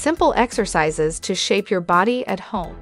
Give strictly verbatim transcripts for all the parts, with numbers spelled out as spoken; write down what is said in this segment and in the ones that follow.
simple exercises to shape your body at home.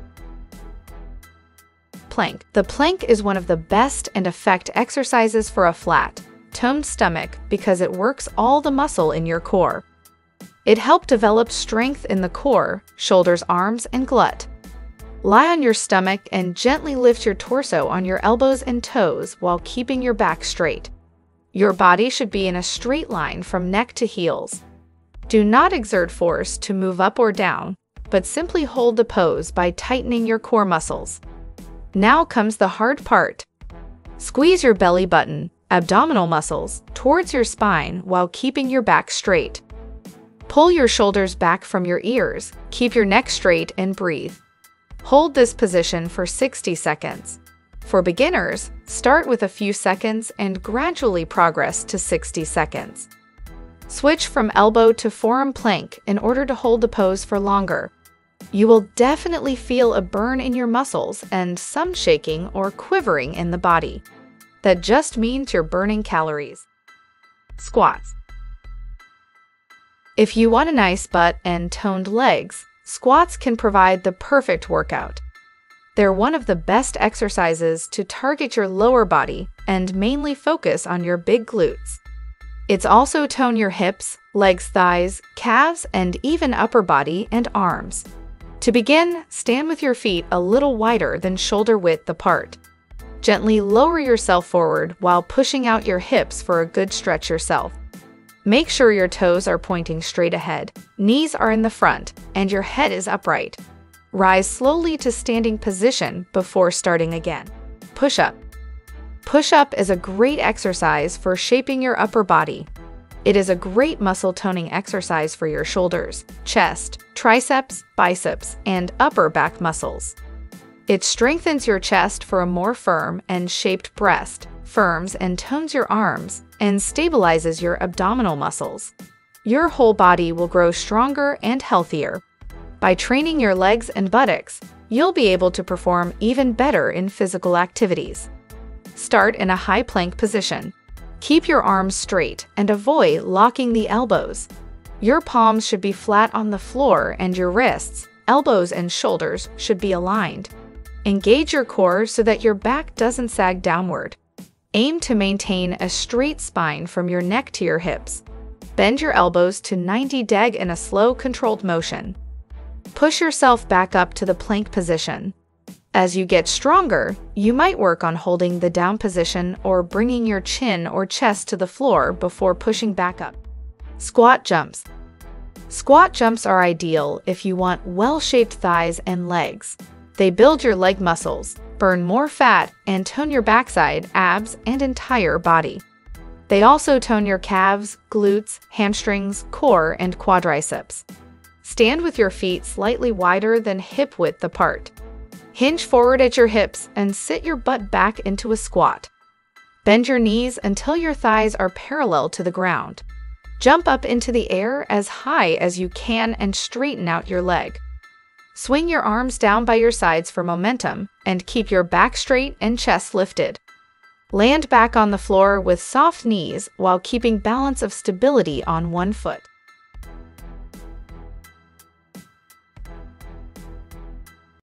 Plank. The plank is one of the best and effective exercises for a flat, toned stomach because it works all the muscle in your core. It helps develop strength in the core, shoulders, arms, and glute. Lie on your stomach and gently lift your torso on your elbows and toes while keeping your back straight. Your body should be in a straight line from neck to heels. Do not exert force to move up or down, but simply hold the pose by tightening your core muscles. Now comes the hard part. Squeeze your belly button, abdominal muscles, towards your spine while keeping your back straight. Pull your shoulders back from your ears, keep your neck straight and breathe. Hold this position for sixty seconds. For beginners, start with a few seconds and gradually progress to sixty seconds. Switch from elbow to forearm plank in order to hold the pose for longer. You will definitely feel a burn in your muscles and some shaking or quivering in the body. That just means you're burning calories. Squats. If you want a nice butt and toned legs, squats can provide the perfect workout. They're one of the best exercises to target your lower body and mainly focus on your big glutes. It's also tone your hips, legs, thighs, calves, and even upper body and arms. To begin, stand with your feet a little wider than shoulder width apart. Gently lower yourself forward while pushing out your hips for a good stretch yourself. Make sure your toes are pointing straight ahead, knees are in the front, and your head is upright. Rise slowly to standing position before starting again. Push-up. Push-up is a great exercise for shaping your upper body. It is a great muscle toning exercise for your shoulders, chest, triceps, biceps, and upper back muscles. It strengthens your chest for a more firm and shaped breast, firms and tones your arms, and stabilizes your abdominal muscles. Your whole body will grow stronger and healthier. By training your legs and buttocks, you'll be able to perform even better in physical activities. Start in a high plank position. Keep your arms straight and avoid locking the elbows. Your palms should be flat on the floor and your wrists, elbows, and shoulders should be aligned. Engage your core so that your back doesn't sag downward. Aim to maintain a straight spine from your neck to your hips. Bend your elbows to ninety degrees in a slow, controlled motion. Push yourself back up to the plank position. As you get stronger, you might work on holding the down position or bringing your chin or chest to the floor before pushing back up. Squat jumps. Squat jumps are ideal if you want well-shaped thighs and legs. They build your leg muscles, burn more fat, and tone your backside, abs, and entire body. They also tone your calves, glutes, hamstrings, core, and quadriceps. Stand with your feet slightly wider than hip width apart. Hinge forward at your hips and sit your butt back into a squat. Bend your knees until your thighs are parallel to the ground. Jump up into the air as high as you can and straighten out your leg. Swing your arms down by your sides for momentum and keep your back straight and chest lifted. Land back on the floor with soft knees while keeping balance of stability on one foot.